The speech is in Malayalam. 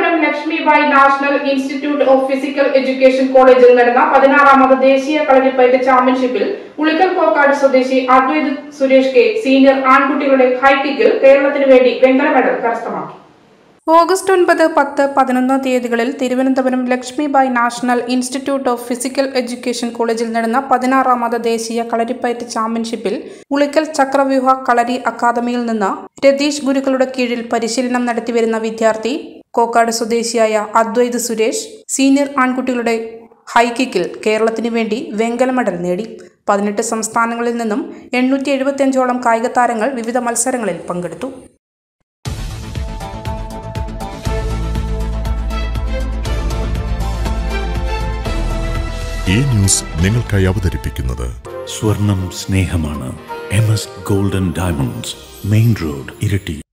Thiruvananthapuram Lakshmibai national institute of physical education കോളേജിൽ നടന്ന 16ാമത് ദേശീയ കളരിപ്പയറ്റ് ചാമ്പ്യൻഷിപ്പിൽ ഉളിക്കൽ കോക്കാട് സ്വദേശി അദ്വൈത് സുരേഷ് കെ സീനിയർ ആൺകുട്ടികളുടെ ഹൈ കിക്കിൽ കേരളത്തിനു വേണ്ടി വെങ്കല മെഡൽ കരസ്ഥമാക്കി. ഓഗസ്റ്റ് 9, 10, 11 തീയതികളിൽ Thiruvananthapuram Lakshmibai national institute of physical education കോളേജിൽ നടന്ന 16ാമത് ദേശീയ കളരിപ്പയറ്റ് ചാമ്പ്യൻഷിപ്പിൽ ഉളിക്കൽ ചക്രവ്യൂഹ കളരി അക്കാദമിയിൽ നിന്ന് രതീഷ് ഗുരുക്കളുടെ കീഴിൽ പരിശീലനം നടത്തിവരുന്ന വിദ്യാർത്ഥി കോക്കാട് സ്വദേശിയായ അദ്വൈത് സുരേഷ് സീനിയർ ആൺകുട്ടികളുടെ ഹൈ കിക്കിൽ കേരളത്തിനു വേണ്ടി വെങ്കല മെഡൽ നേടി. 18 സംസ്ഥാനങ്ങളിൽ നിന്നും 875ഓളം കായിക താരങ്ങൾ വിവിധ മത്സരങ്ങളിൽ പങ്കെടുത്തു. ഈ ന്യൂസ് നിങ്ങൾക്കായി അവതരിപ്പിക്കുന്നത് സ്വർണം സ്നേഹമാണ്. MS Gold and Diamonds, main road, Iritty.